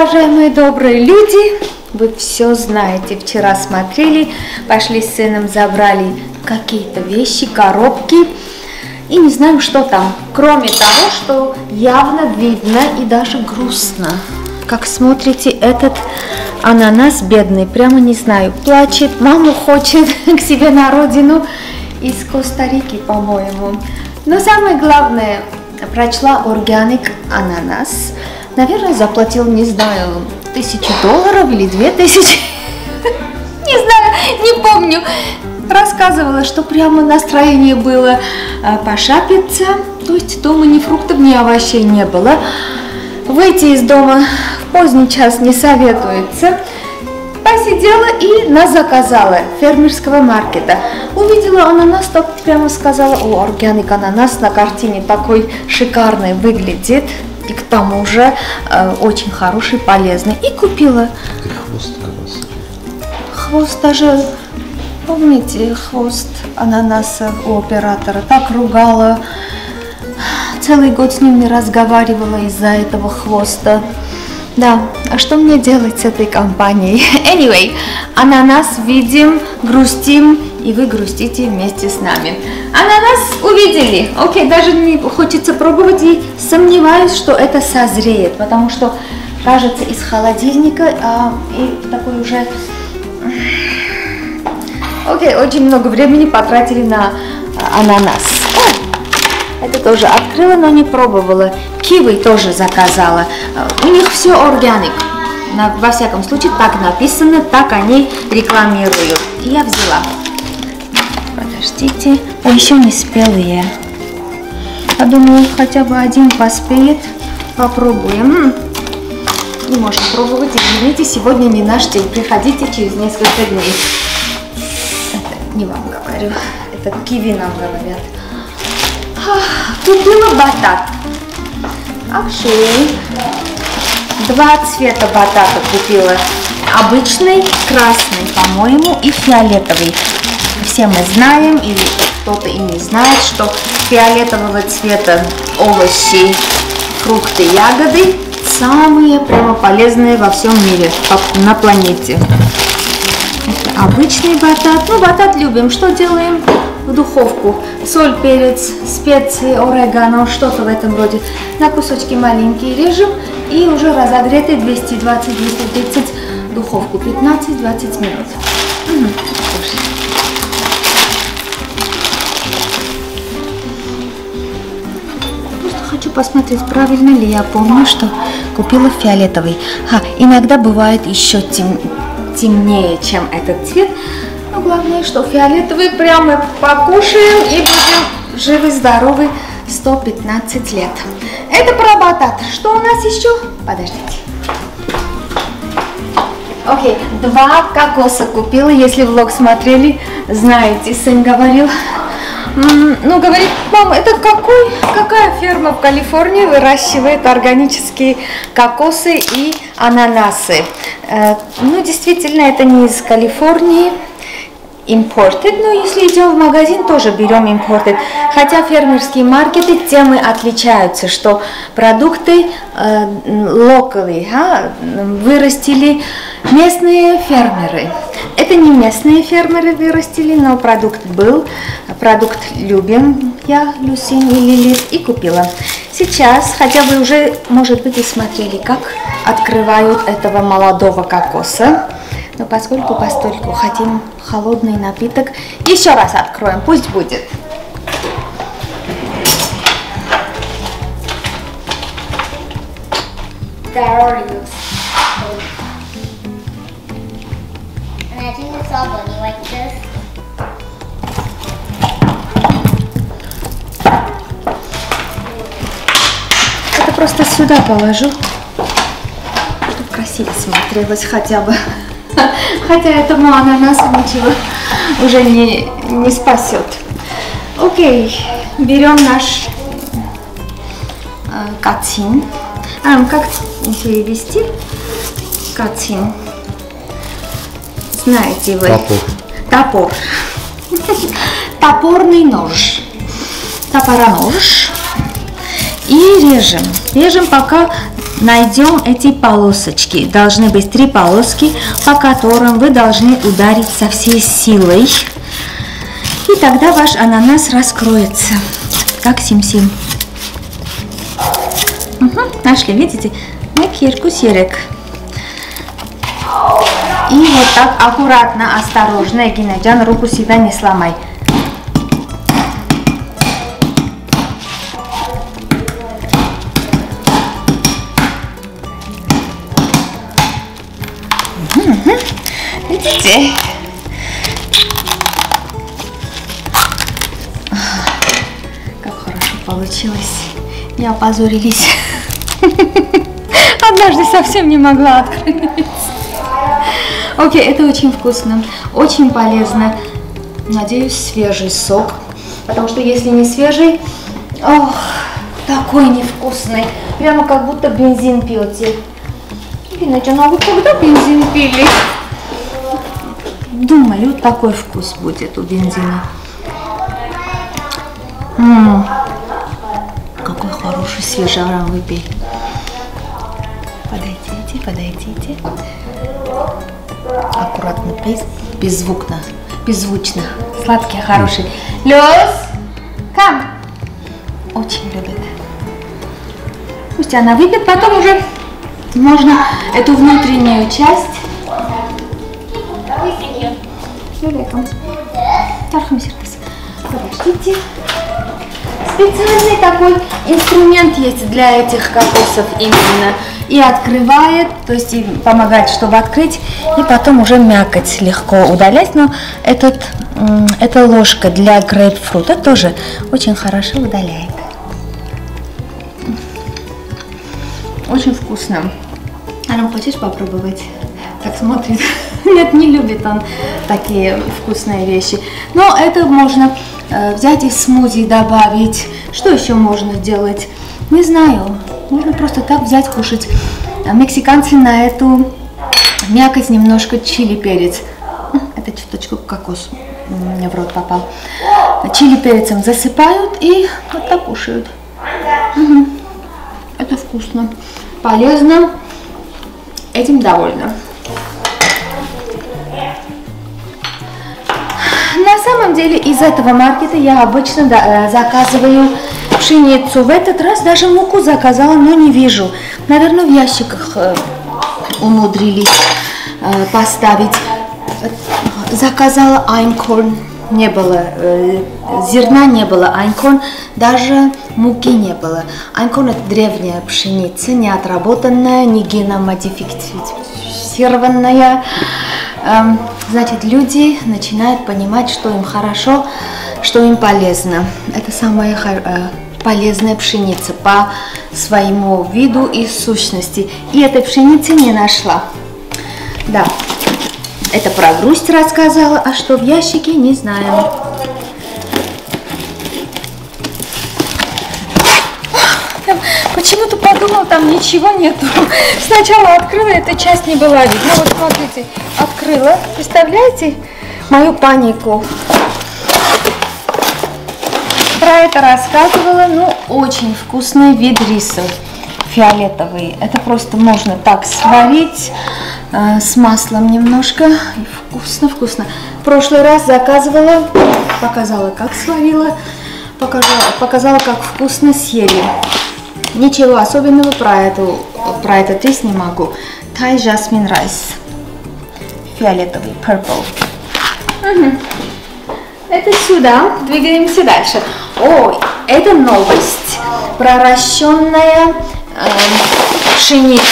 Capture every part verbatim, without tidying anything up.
уважаемые добрые люди, вы все знаете. Вчера смотрели, пошли с сыном, забрали какие-то вещи, коробки. И не знаем, что там. Кроме того, что явно видно и даже грустно. Как смотрите, этот ананас бедный, прямо не знаю, плачет, маму хочет к себе на родину из Коста-Рики, по-моему. Но самое главное, прочла органик ананас. Наверное, заплатил, не знаю, тысячу долларов или две тысячи. Не знаю, не помню. Рассказывала, что прямо настроение было пошапиться. То есть дома ни фруктов, ни овощей не было. Выйти из дома в поздний час не советуется. Посидела и нас заказала фермерского маркета. Увидела ананас, так прямо сказала: о, органик ананас на картине такой шикарный выглядит. И к тому же э, очень хороший, полезный. И купила. И хвост колбасы. Хвост даже, помните, хвост ананаса у оператора. Так ругала. Целый год с ним не разговаривала из-за этого хвоста. Да, а что мне делать с этой компанией? Anyway, ананас видим, грустим, и вы грустите вместе с нами. Ананас увидели. Окей, даже не хочется пробовать, и сомневаюсь, что это созреет, потому что, кажется, из холодильника, а, и такой уже... Окей, очень много времени потратили на а, ананас. О, это тоже открыла, но не пробовала. Киви тоже заказала. У них все органик. Во всяком случае, так написано, так они рекламируют. И я взяла. Подождите. О, еще не спелые. Я думаю, хотя бы один поспеет. Попробуем. Не можем пробовать. Извините, сегодня не наш день. Приходите через несколько дней. Это не вам говорю. Это киви нам говорят. Купила батат. Actually, два цвета батата купила. Обычный, красный, по-моему, и фиолетовый. Все мы знаем, или кто-то и не знает, что фиолетового цвета овощи, фрукты, ягоды самые прямо полезные во всем мире, на планете. Это обычный батат. Ну, батат любим. Что делаем? В духовку. Соль, перец, специи, орегано, что-то в этом роде. На кусочки маленькие режем и уже разогретый двести двадцать — двести тридцать духовку. пятнадцать-двадцать минут. Угу. Просто хочу посмотреть, правильно ли я помню, что купила фиолетовый. А, иногда бывает еще тем, темнее, чем этот цвет. Но главное, что фиолетовый прямо покушаем и будем живы-здоровы сто пятнадцать лет. Это про батат. Что у нас еще? Подождите. Окей, okay. Два кокоса купила. Если влог смотрели, знаете, сын говорил. Ну, говорит: мама, это какой, какая ферма в Калифорнии выращивает органические кокосы и ананасы? Э, ну, действительно, это не из Калифорнии. Imported, но если идем в магазин, тоже берем imported. Хотя фермерские маркеты тем и отличаются, что продукты э, locally, а, вырастили местные фермеры. Это не местные фермеры вырастили, но продукт был. Продукт любим я, Люсин и Лилит, и купила. Сейчас, хотя вы уже, может быть, и смотрели, как открывают этого молодого кокоса. Но поскольку постольку хотим холодный напиток, еще раз откроем, пусть будет. Это просто сюда положу, чтобы красиво смотрелось хотя бы. Хотя этому ананасу ничего уже не, не спасет. Окей, берем наш э, катин. А, как перевести? Катин. Знаете вы? Топор. Топор. Топорный нож. Топоронож. И режем. Режем, пока найдем эти полосочки. Должны быть три полоски, по которым вы должны ударить со всей силой. И тогда ваш ананас раскроется, как сим-сим. Угу, нашли, видите? На кирку серек. И вот так аккуратно, осторожно, Эгинеджан, руку себя не сломай. Угу. Видите? Как хорошо получилось. Не опозорились. Однажды совсем не могла открыть. Окей, это очень вкусно, очень полезно. Надеюсь, свежий сок. Потому что если не свежий, ох, такой невкусный. Прямо как будто бензин пьете. Иначе, ну а вы когда бензин пили? Думаю, такой вкус будет у бензина. М-м, какой хороший свежий арам выпей. Подойдите, подойдите. Аккуратно, без, беззвучно, беззвучно. Сладкий, хороший. Лёс, кам. Очень любит. Пусть она выпьет, потом уже можно эту внутреннюю часть. Подождите. Специальный такой инструмент есть для этих кокосов именно. И открывает, то есть и помогает, чтобы открыть, и потом уже мякоть легко удалять. Но этот, эта ложка для грейпфрута тоже очень хорошо удаляет. Очень вкусно. Арам, хочешь попробовать? Так смотрит. Нет, не любит он такие вкусные вещи. Но это можно э, взять и в смузи добавить. Что еще можно сделать? Не знаю. Можно просто так взять, кушать. А мексиканцы на эту мякоть немножко чили перец. Это чуточку кокос мне в рот попал. Чили перцем засыпают и вот так кушают. Угу. Это вкусно, полезно. Этим довольна. На самом деле из этого маркета я обычно да, заказываю пшеницу. В этот раз даже муку заказала, но не вижу. Наверное, в ящиках э, умудрились э, поставить. Заказала айнкорн. Не было э, зерна, не было айнкорн, даже муки не было. Айнкорн — это древняя пшеница, не отработанная, не геномодифицированная. Э, значит, люди начинают понимать, что им хорошо, что им полезно. Это самая э, полезная пшеница по своему виду и сущности. И этой пшеницы не нашла. Да. Это про грусть рассказала, а что в ящике, не знаю. Почему-то подумал, там ничего нету. Сначала открыла, эта часть не была видна. Вот смотрите, открыла. Представляете мою панику? Про это рассказывала. Ну, очень вкусный вид риса. Фиолетовый. Это просто можно так сварить э, с маслом немножко. И вкусно, вкусно. В прошлый раз заказывала, показала, как сварила, показала, показала, как вкусно съели. Ничего особенного про эту, про этот рис не могу. Thai Jasmine Rice. Фиолетовый, purple. Угу. Это сюда. Двигаемся дальше. Ой, это новость. Проращенная пшеница.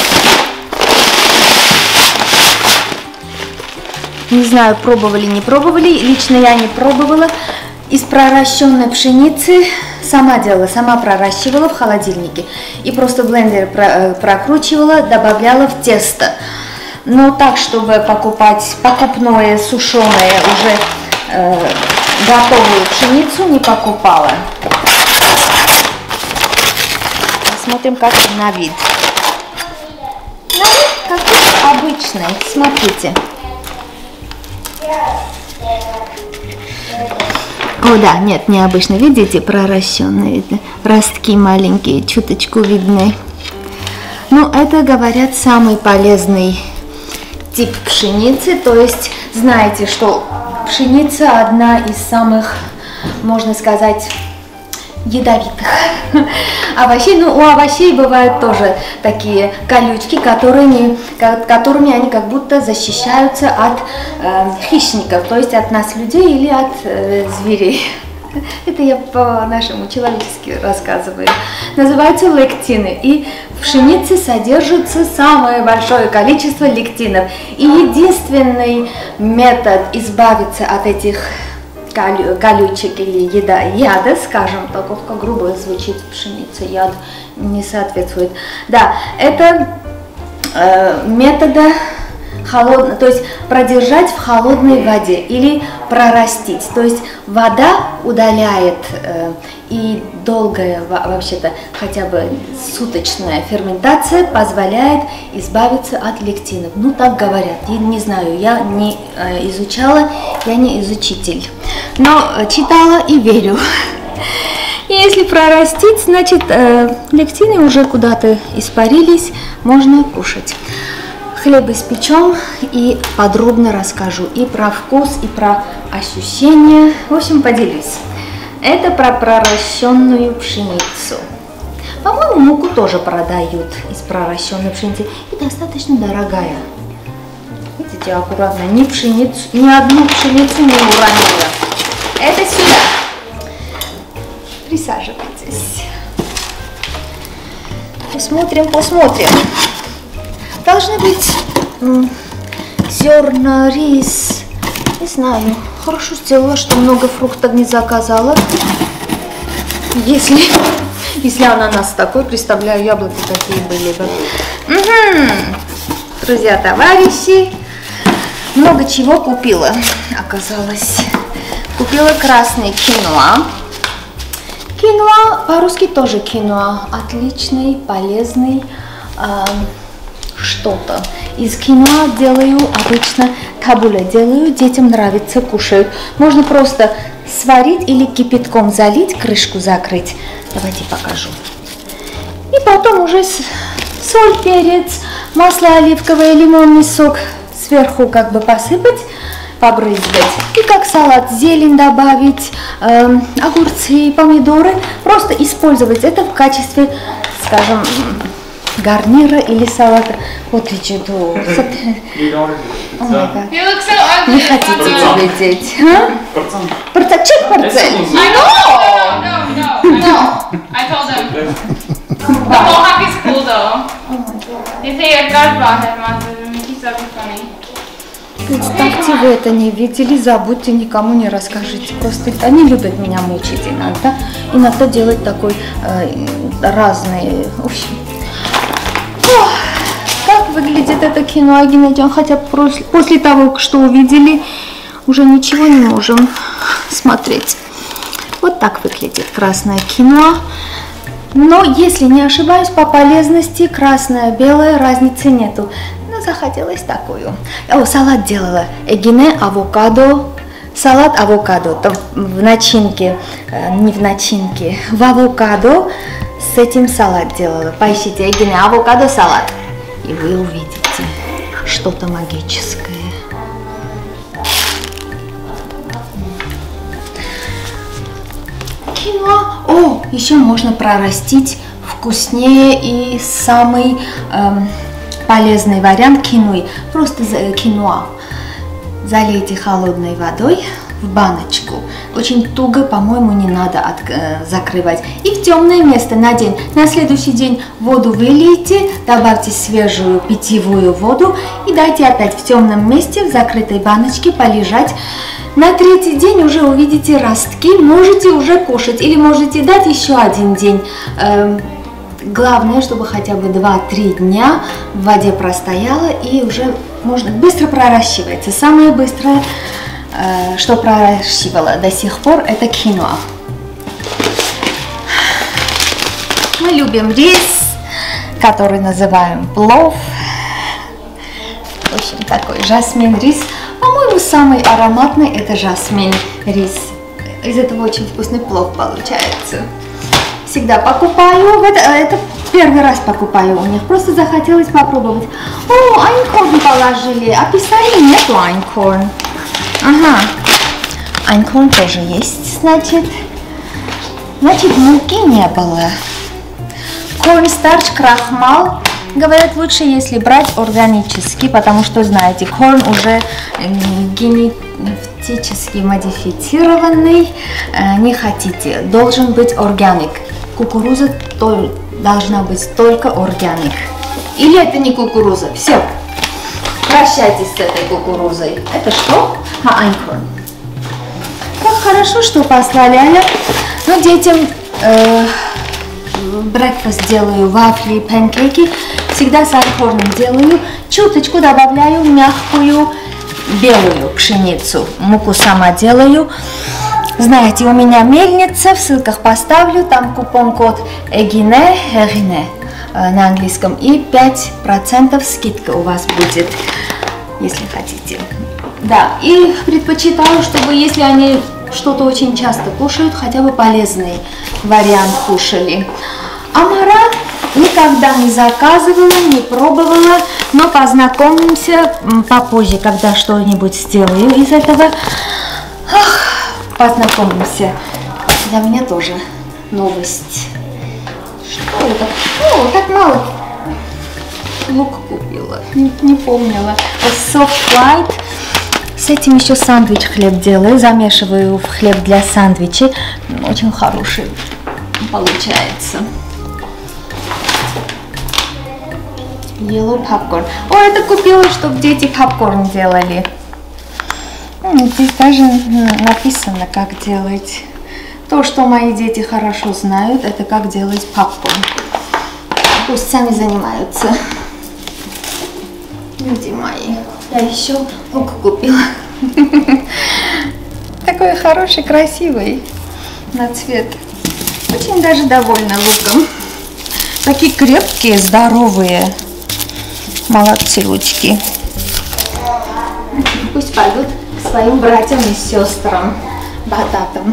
Не знаю, пробовали, не пробовали. Лично я не пробовала. Из проращенной пшеницы сама делала, сама проращивала в холодильнике. И просто в блендере прокручивала, добавляла в тесто. Но так, чтобы покупать покупное, сушеное, уже э, готовую пшеницу, не покупала. Смотрим, как на вид. На вид как обычный. Смотрите. О, да, нет, необычно. Видите, проращенные ростки маленькие, чуточку видны. Ну, это, говорят, самый полезный тип пшеницы. То есть, знаете, что пшеница одна из самых, можно сказать, ядовитых овощей. Ну, у овощей бывают тоже такие колючки, которые, которыми они как будто защищаются от э, хищников, то есть от нас, людей, или от э, зверей. Это я по-нашему человечески рассказываю. Называются лектины. И в пшенице содержится самое большое количество лектинов. И единственный метод избавиться от этих колючек или яда, яда, скажем, только грубо звучит пшеница, яд не соответствует. Да, это э, метода холодно, то есть продержать в холодной воде или прорастить. То есть вода удаляет э, и долгая, вообще-то хотя бы суточная ферментация позволяет избавиться от лектинов. Ну, так говорят. Я не знаю, я не э, изучала, я не изучитель. Но читала и верю. И если прорастить, значит, э, лектины уже куда-то испарились, можно кушать. Хлеб испечем и подробно расскажу и про вкус, и про ощущения. В общем, поделюсь. Это про проращенную пшеницу. По-моему, муку тоже продают из проращенной пшеницы. И достаточно дорогая. Видите, аккуратно. Ни пшеницу, ни одну пшеницу не уронила. Это сюда. Присаживайтесь. Посмотрим, посмотрим. Должны быть м, зерна, рис. Не знаю. Хорошо сделала, что много фруктов не заказала. Если, если ананас такой, представляю, яблоки какие были бы. Угу. Друзья, товарищи, много чего купила, оказалось. Купила красный киноа. Киноа, по-русски тоже киноа. Отличный, полезный э, что-то. Из киноа делаю обычно табуле. Делаю, детям нравится, кушают. Можно просто сварить или кипятком залить, крышку закрыть. Давайте покажу. И потом уже соль, перец, масло оливковое, лимонный сок сверху как бы посыпать, побрызгать. И как салат зелень добавить, э, огурцы, помидоры. Просто использовать это в качестве, скажем, гарнира или салата. Вот и чудо. Не хотите видеть? Порцель? Чек порцель? No, no, no, no. I told them. The whole hockey school though. They say your God brought him on to make you so funny. Представьте, вы это не видели, забудьте, никому не расскажите. Просто они любят меня мучить иногда. Иногда делать такой э, разные. В общем. Ох, как выглядит это кино, Геннадий? Хотя после, после того, что увидели, уже ничего не можем смотреть. Вот так выглядит красное кино. Но, если не ошибаюсь, по полезности красное, белое разницы нету. Но захотелось такую. О, салат делала. Эгине, авокадо. Салат авокадо. То в начинке, не в начинке, в авокадо с этим салат делала. Поищите Эгине, авокадо салат. И вы увидите что-то магическое. Кино. О, еще можно прорастить вкуснее и самый эм, полезный вариант кинуи. Просто киноа. Залейте холодной водой в баночку. Очень туго, по-моему, не надо от, э, закрывать. И в темное место на день. На следующий день воду вылейте, добавьте свежую питьевую воду и дайте опять в темном месте, в закрытой баночке полежать. На третий день уже увидите ростки, можете уже кушать или можете дать еще один день. Эм, главное, чтобы хотя бы два-три дня в воде простояло и уже можно быстро проращивается. Самое быстрое, э, что проращивала до сих пор, это киноа. Мы любим рис, который называем плов. В общем, такой жасмин рис. По-моему, самый ароматный это жасмин рис. Из этого очень вкусный плов получается. Всегда покупаю. Это, это Первый раз покупаю у них, просто захотелось попробовать. О, айнкорн положили, описали, нету айнкорн. Ага, айнкорн тоже есть, значит. Значит, муки не было. Корнстарч, крахмал. Говорят, лучше, если брать органический, потому что, знаете, корн уже генетически модифицированный. Не хотите, должен быть органик. Кукуруза то, должна быть только органик. Или это не кукуруза. Все, прощайтесь с этой кукурузой. Это что? А, айнкорн. Как хорошо, что послали. А я, ну, детям э, брекфаст делаю, вафли, панкейки. Всегда с айнкорном делаю. Чуточку добавляю мягкую белую пшеницу. Муку сама делаю. Знаете, у меня мельница, в ссылках поставлю. Там купон-код эгине, эгине на английском. И пять процентов скидка у вас будет, если хотите. Да, и предпочитаю, чтобы, если они что-то очень часто кушают, хотя бы полезный вариант кушали. Амара никогда не заказывала, не пробовала, но познакомимся попозже, когда что-нибудь сделаю из этого. Ах, познакомимся. Для меня тоже новость. Что это? О, так мало. Лук купила, не, не помнила. Soft white. С этим еще сэндвич хлеб делаю, замешиваю в хлеб для сэндвичей. Очень хороший получается. Yellow popcorn. О, это купила, чтобы дети попкорн делали. Здесь даже написано, как делать. То, что мои дети хорошо знают, это как делать попкорн. Пусть сами занимаются. Люди мои. Я еще лук купила. Такой хороший, красивый на цвет. Очень даже довольна луком. Такие крепкие, здоровые. Молодцы лучки. Пусть пойдут к своим братьям и сестрам, бататам.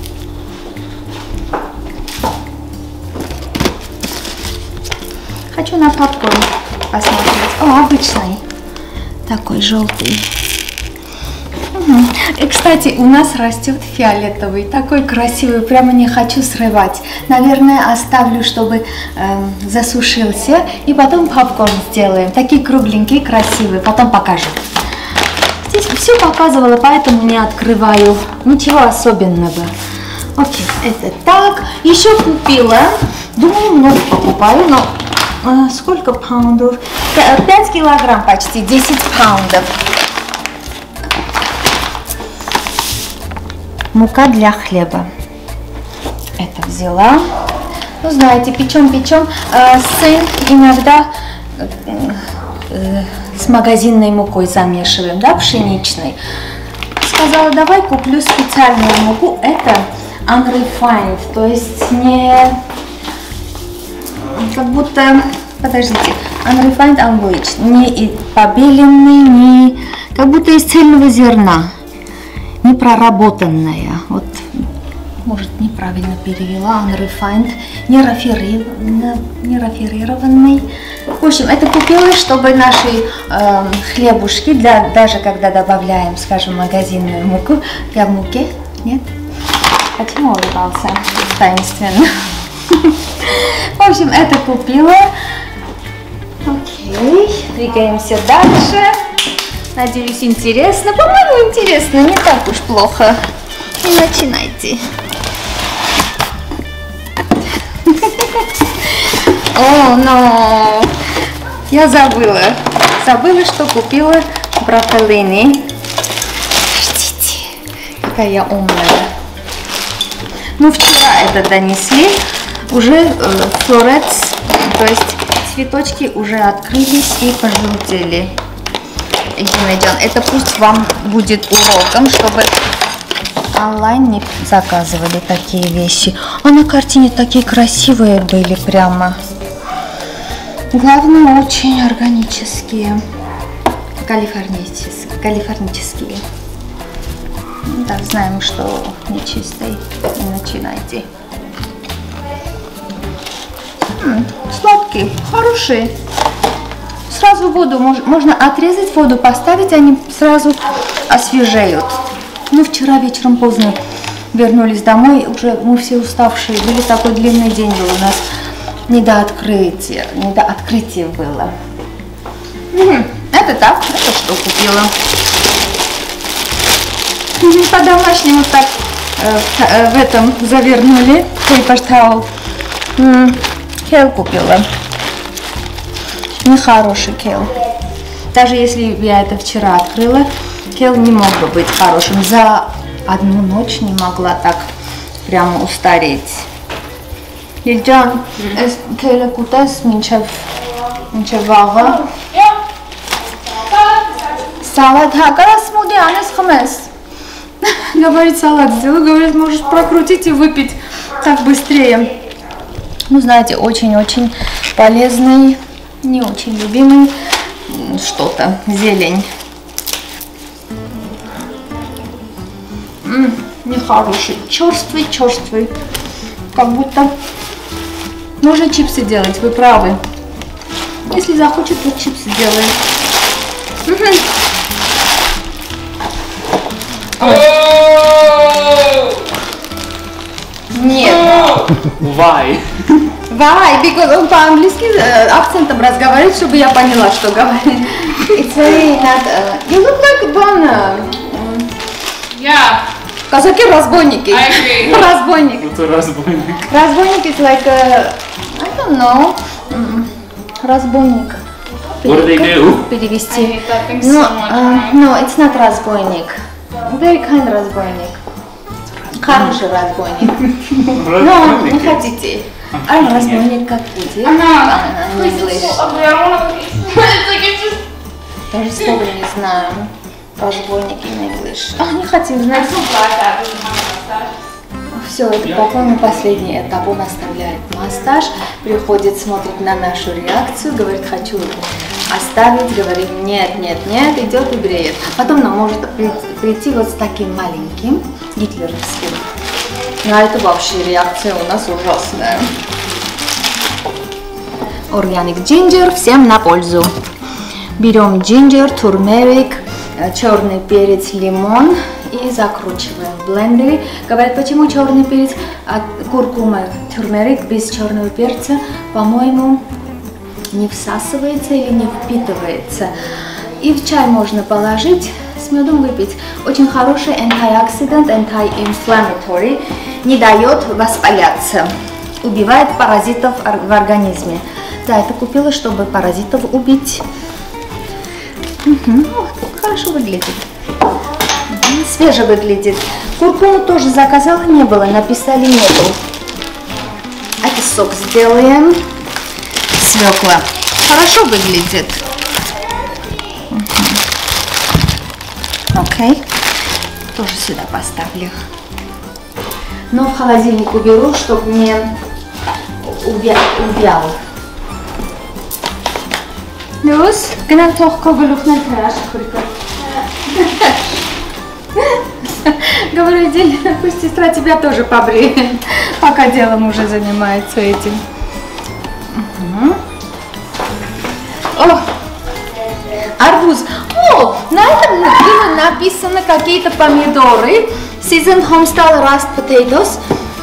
Хочу на попкорн посмотреть. О, обычный. Такой желтый. Угу. И, кстати, у нас растет фиолетовый. Такой красивый. Прямо не хочу срывать. Наверное, оставлю, чтобы э, засушился. И потом попкорн сделаем. Такие кругленькие, красивые. Потом покажу. Здесь все показывала, поэтому не открываю. Ничего особенного. Окей, это так. Еще купила. Думаю, много покупаю, но... А, сколько паундов? пять килограмм почти, десять паундов. Мука для хлеба. Это взяла. Ну, знаете, печем-печем. А, сын иногда э, с магазинной мукой замешиваем, да, пшеничной. Сказала, давай куплю специальную муку. Это unrefined, то есть не... Как будто, подождите, unrefined, unbleached, не побеленный, не, как будто из цельного зерна, не проработанная. Вот, может, неправильно перевела, unrefined, не рафинированный, не рафинированный. В общем, это купила, чтобы наши э, хлебушки, для, даже когда добавляем, скажем, магазинную муку, я в муке, нет? Почему улыбался таинственно? В общем, это купила. Окей, двигаемся дальше. Надеюсь, интересно. По-моему, интересно, не так уж плохо. И начинайте. О, но я забыла. Забыла, что купила брокколини. Подождите, какая я умная. Ну, вчера это донесли. Уже э, флорец, то есть цветочки уже открылись и пожелтели. Это пусть вам будет уроком, чтобы онлайн не заказывали такие вещи. А на картине такие красивые были прямо. Главное, очень органические. Калифорнийские. Калифорнические. Так, знаем, что нечистый. Не начинайте. М-м, сладкие, хорошие. Сразу воду мож, можно отрезать, воду поставить, они сразу освежеют. Мы вчера вечером поздно вернулись домой, уже мы все уставшие были, такой длинный день был у нас, не до открытия, не до открытия было. Угу. Это так, это что купила. По-домашнему так э, в этом завернули, paper towel. Кейл купила. Нехороший кейл. Даже если я это вчера открыла, кейл не мог бы быть хорошим. За одну ночь не могла так прямо устареть. Ильджан, кейл кутас минчев вага. Салат, хагара смуди, анес хамес. Говорит, салат сделай, говорит, можешь прокрутить и выпить так быстрее. Ну, знаете, очень-очень полезный, не очень любимый что-то, зелень. М-м, нехороший, черствый, черствый. Как будто можно чипсы делать, вы правы. Если захочет, то чипсы делает. Нет. Why? Why? Because он по-английски акцентом разговаривает, чтобы я поняла, что говорит. It's very not. Uh, you look like Bonna. Yeah. Казаки разбойники. I agree. Разбойник. What's a разбойник? Разбойник is like a, I don't know. Разбойник. What do they do? I Перевести. hate that thing No, so much. uh, no, it's not разбойник. Very kind разбойник. Хороший разбойник. Но не хотите. А разбойник как будет? I'm not. А, Please, it's so ugly. I don't want to look at it. It's like it's just. Даже слова не знаю. Разбойники на English. А, не хотим I'm знать. so glad that doesn't have a mustache. Все, это, по-моему, последний этап. Он оставляет мастаж, приходит, смотрит на нашу реакцию, говорит, хочу оставить, говорит, нет, нет, нет, идет и бреет. Потом нам может прийти вот с таким маленьким, гитлеровским. А это вообще реакция у нас ужасная. Organic ginger всем на пользу. Берем ginger, turmeric, черный перец, лимон и закручиваем в блендере. Говорят, почему черный перец, а куркума, turmeric без черного перца, по-моему, не всасывается или не впитывается. И в чай можно положить, с медом выпить. Очень хороший антиоксидант, anti-inflammatory, не дает воспаляться, убивает паразитов в организме. Да, это купила, чтобы паразитов убить. Угу. Хорошо выглядит. Угу. Свеже выглядит. Куркуму тоже заказала, не было, написали нету. Это сок сделаем. Свекла. Хорошо выглядит. Угу. Окей. Тоже сюда поставлю. Но в холодильник уберу, чтобы не увял. Los, genau toch кобылюх на траш только. Говорю, Дель, пусть сестра тебя тоже побреет, пока делом уже занимается этим. Угу. О, арбуз. О, на этом было написано какие-то помидоры. Seasoned homestyle rust potatoes.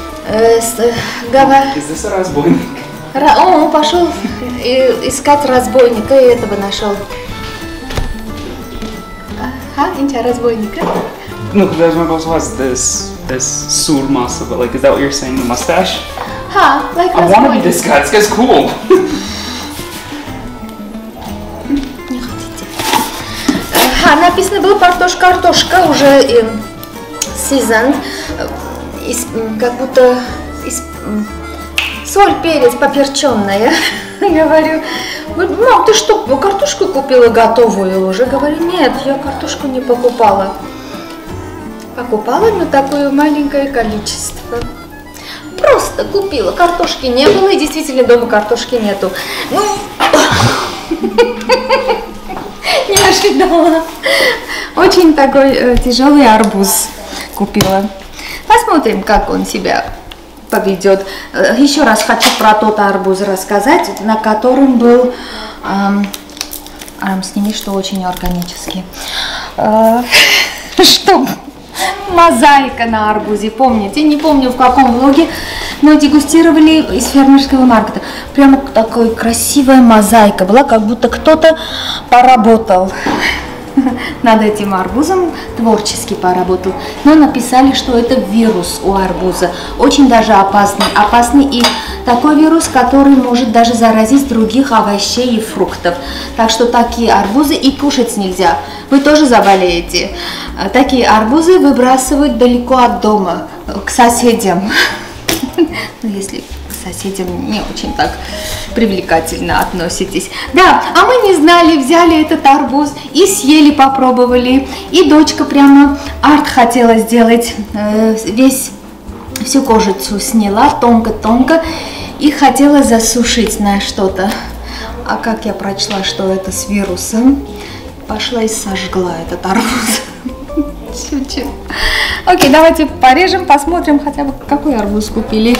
Is this a разбойник? О, он пошел искать разбойника и этого нашел. Ага, инча разбойника. No, because my boss has this this sur muscle, but like, is that what you're saying? The mustache? Ха, like I want to be разбойник. this guy. This guy's cool. Не хотите. Ха, написано было картошка, картошка уже э, seasoned, э, из, как будто из, соль, перец, поперченная. Говорю, мам, ты что, картошку купила готовую уже? Говорю, нет, я картошку не покупала. Покупала, но такое маленькое количество. Просто купила, картошки не было, и действительно дома картошки нету. Ну, не ожидала. Очень такой тяжелый арбуз купила. Посмотрим, как он себя поведет. Еще раз хочу про тот арбуз рассказать, на котором был, эм, Арам, сними, что очень органический, э, что мозаика на арбузе, помните? Не помню в каком влоге, но дегустировали из фермерского маркета. Прямо такой красивая мозаика была, как будто кто-то поработал над этим арбузом, творчески поработал. Но написали, что это вирус у арбуза. Очень даже опасный. Опасный и такой вирус, который может даже заразить других овощей и фруктов. Так что такие арбузы и кушать нельзя. Вы тоже заболеете. Такие арбузы выбрасывают далеко от дома, к соседям. Ну, если к соседям не очень так привлекательно относитесь. Да, а мы не знали, взяли этот арбуз и съели, попробовали. И дочка прямо арт хотела сделать, э, весь, всю кожицу сняла тонко-тонко и хотела засушить на что-то. А как я прочла, что это с вирусом, пошла и сожгла этот арбуз. Шучу. Окей, давайте порежем, посмотрим хотя бы, какой арбуз купили.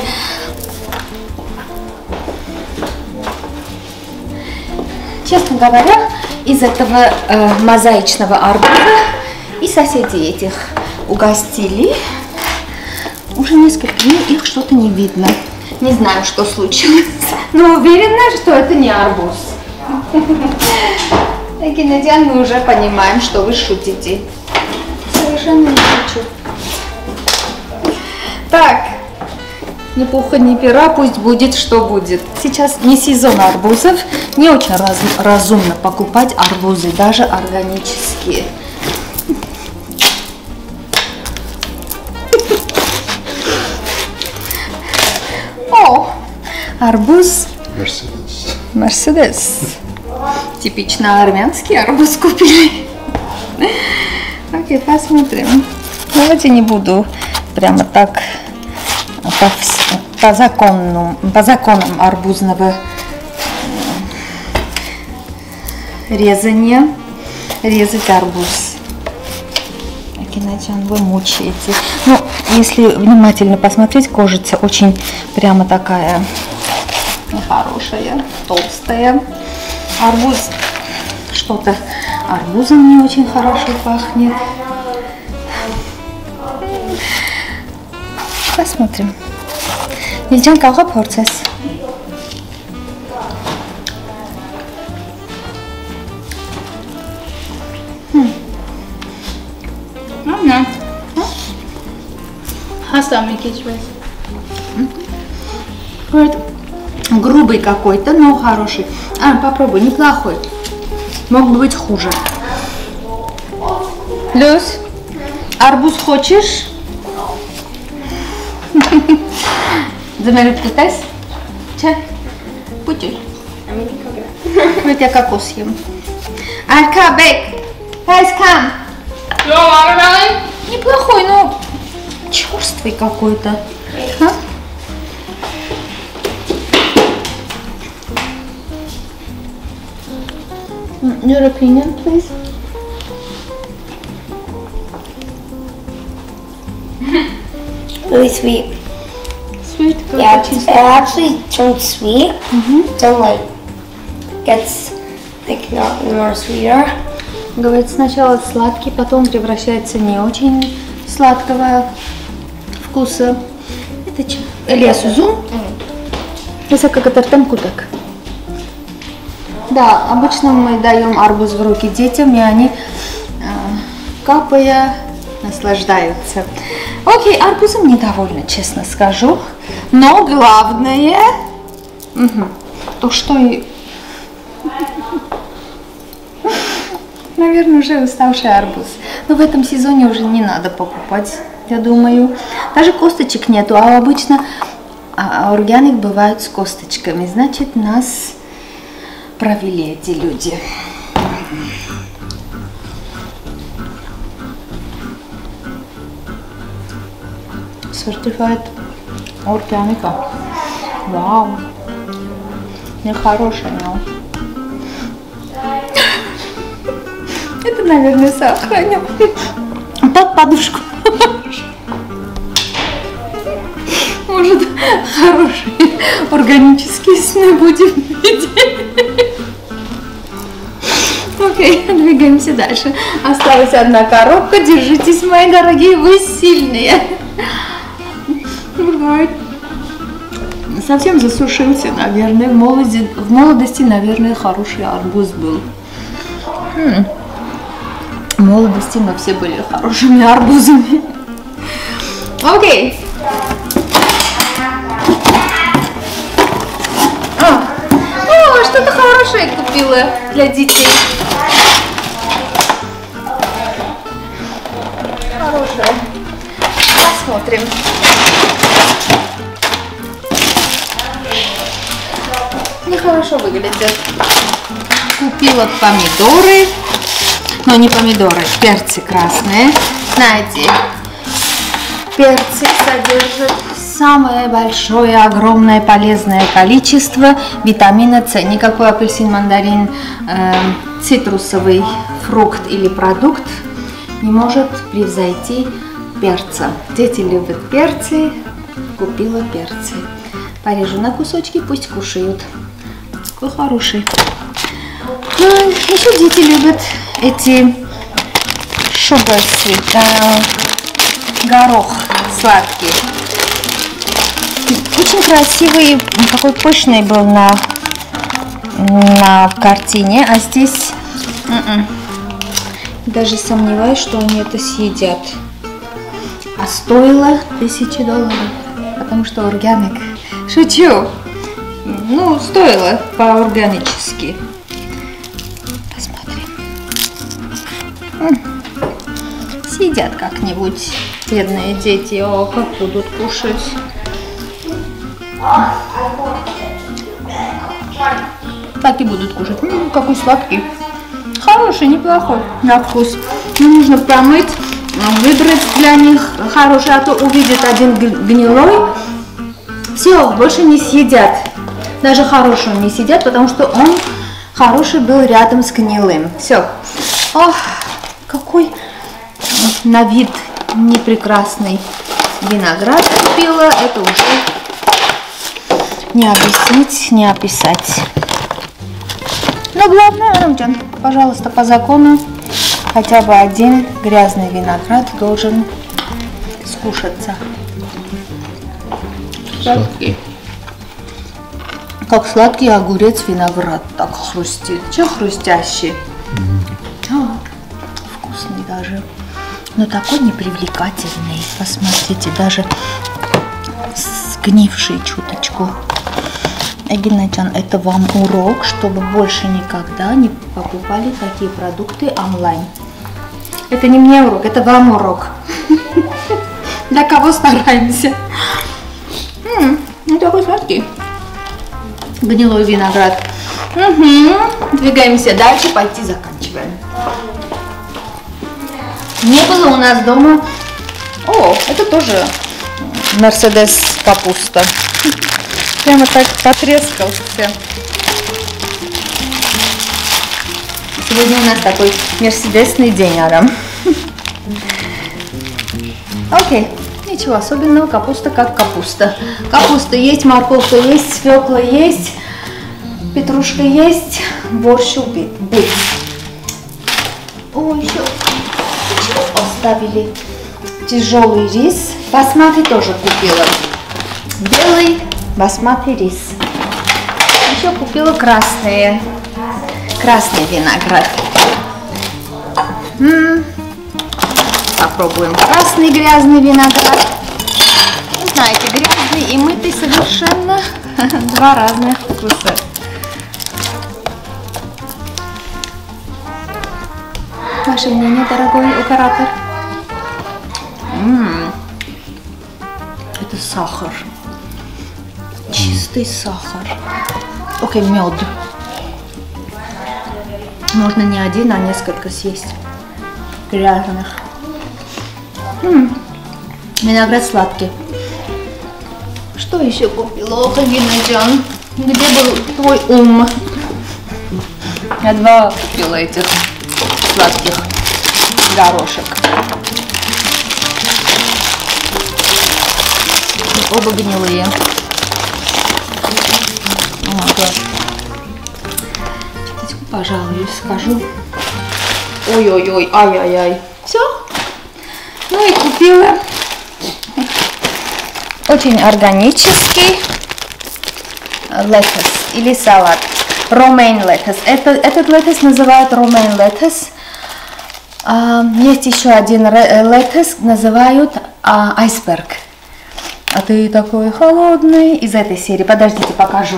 Честно говоря, из этого э, мозаичного арбуза и соседи этих угостили. Уже несколько дней их что-то не видно. Не знаю, что случилось, но уверена, что это не арбуз. Геннадиан, мы уже понимаем, что вы шутите. Совершенно не шучу. Так, ни пуха, ни пера, пусть будет, что будет. Сейчас не сезон арбузов, не очень раз, разумно покупать арбузы, даже органические. О, арбуз Мерседес. Мерседес. Типично армянский арбуз купили. Окей, посмотрим. Давайте не буду прямо так по, по, закону, по законам арбузного резания резать арбуз. Геннадиан, вы мучаете. Ну, если внимательно посмотреть, кожица очень прямо такая нехорошая, толстая. Арбуз что-то арбузом не очень хорошо пахнет. Посмотрим. Нельзя какой процесс? Ладно. Хасами кичвес. Грубый какой-то, но хороший. А, попробуй, неплохой. Мог бы быть хуже. Люсь, арбуз хочешь? Замерить китайс? Че? Путюй. Вот я кокос съем. Алька, бейк. Guys, come. You want watermelon? Неплохой, но черствый какой-то. А? Your opinion, please. Really sweet. Sweet. Yeah, it actually turns sweet. Mm-hmm. So like gets like not more sweeter. Говорит, сначала сладкий, потом превращается не очень сладкого вкуса. Это что? Элиас узун? Это как это там куток. Да, обычно мы даем арбуз в руки детям, и они, э, капая, наслаждаются. Окей, арбузом недовольна, честно скажу. Но главное, угу, то, что и... Наверное, уже уставший арбуз. Но в этом сезоне уже не надо покупать, я думаю. Даже косточек нету, а обычно а, органик бывают с косточками. Значит, нас провели эти люди. Certified органика. Вау. Нехорошая, но... Это, наверное, сохраню. Под подушку. Может, хорошие органические сны будем видеть. Окей, двигаемся дальше. Осталась одна коробка. Держитесь, мои дорогие, вы сильные. Совсем засушился, наверное. В молодости, в молодости, наверное, хороший арбуз был. М-м. В молодости мы все были хорошими арбузами. Окей. О, О что-то хорошее купила для детей. Хорошее. Посмотрим. Нехорошо выглядит. Купила помидоры. Но не помидоры, перцы красные. Знаете, перцы содержат самое большое, огромное полезное количество витамина С. Никакой апельсин, мандарин, э, цитрусовый фрукт или продукт не может превзойти перца. Дети любят перцы, купила перцы. Порежу на кусочки, пусть кушают. Какой хороший. Ну, еще дети любят эти шубасы, э, горох сладкий. Очень красивый, какой пышный был на, на картине, а здесь м-м, даже сомневаюсь, что они это съедят. А стоило тысячи долларов, потому что органик. Шучу. Ну, стоило по-органически. Посмотрим. Съедят как-нибудь бедные дети. О, как будут кушать. Так и будут кушать. М-м, какой сладкий. Хороший, неплохой на вкус. Ну, нужно промыть, выбрать для них хороший, а то увидят один гнилой. Все, больше не съедят. Даже хорошего не съедят, потому что он хороший был рядом с гнилым. Все. Ох, какой на вид непрекрасный виноград купила. Это уже не объяснить, не описать. Но главное, Рамджан, пожалуйста, по закону хотя бы один грязный виноград должен скушаться. Сладкий. Как сладкий огурец виноград, так хрустит. Че хрустящий? Mm-hmm. О, вкусный даже. Но такой непривлекательный. Посмотрите, даже сгнивший чуточку. Эгинаджан, это вам урок, чтобы больше никогда не покупали такие продукты онлайн. Это не мне урок, это вам урок. Для кого стараемся? Ну, такой сладкий. Гнилой виноград. Угу. Двигаемся дальше, пойти заканчиваем. Не было у нас дома. О, это тоже Мерседес капуста. Прямо так потрескался. Сегодня у нас такой мерседесный день, Арам. Окей. Ничего особенного, капуста как капуста. Капуста есть, морковка есть, свекла есть, петрушка есть, борщ убит. О, еще, еще оставили тяжелый рис. Басмати тоже купила. Белый басмати рис. Еще купила красные, красный виноград. М-м. Попробуем красный грязный виноград. Вы знаете, грязный и мытый совершенно два разных вкуса. Ваше мнение, дорогой оператор? М-м. Это сахар. Чистый сахар. Окей, мед. Можно не один, а несколько съесть. Грязных. М-м. Виноград сладкий. Что еще купила, Эгинаджан? Где был твой ум? Я два купила этих сладких горошек. оба гнилые. Чуточку, пожалуй, скажу. Ой-ой-ой, ай-яй-яй. Все. Ну и купила очень органический летос или салат. Romaine lettuce. Это, этот летос называют romaine lettuce. А, есть еще один летос, называют а, айсберг. А ты такой холодный. Из этой серии. Подождите, покажу.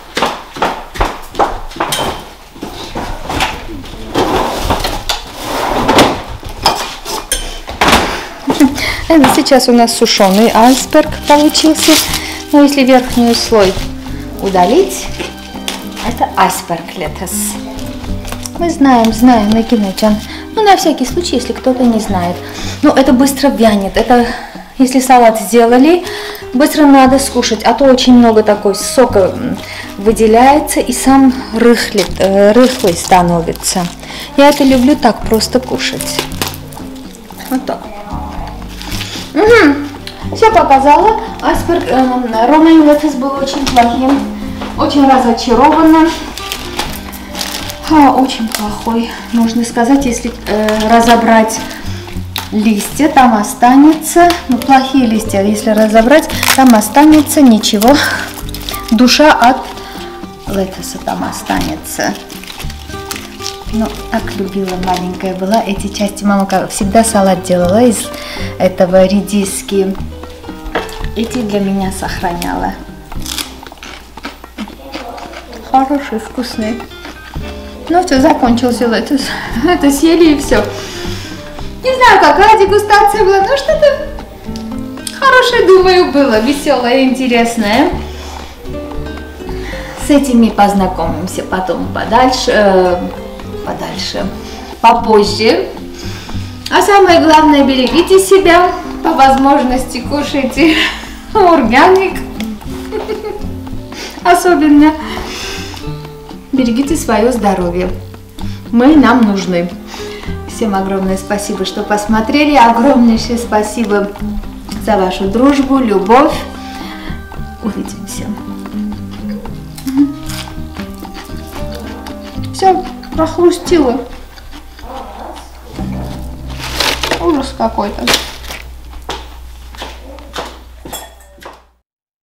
Это сейчас у нас сушеный айсберг получился. Но если верхний слой удалить, это айсберг летос. Мы знаем, знаем, Накинучан. Ну, на всякий случай, если кто-то не знает. Ну, это быстро вянет. Это, если салат сделали, быстро надо скушать. А то очень много такой сока выделяется и сам рыхлит, э, рыхлый становится. Я это люблю так просто кушать. Вот так. Угу. Все показала. Айсберг, э, Romaine lettuce был очень плохим. Очень разочарована. А, очень плохой, можно сказать, если э, разобрать листья, там останется, ну, плохие листья, если разобрать, там останется ничего, душа от летуса там останется. Ну, так любила, маленькая была эти части. Мама, как всегда, салат делала из этого редиски. Эти для меня сохраняла. Хороший, вкусный. Ну все, закончился летус. Это съели и все. Не знаю, какая дегустация была, но что-то хорошее, думаю, было. Веселое, интересное. С этими познакомимся потом подальше. Э, подальше. Попозже. А самое главное, берегите себя. По возможности кушайте органик. Особенно. Берегите свое здоровье. Мы нам нужны. Всем огромное спасибо, что посмотрели. Огромнейшее спасибо за вашу дружбу, любовь. Увидимся. Все, прохрустило. Ужас какой-то.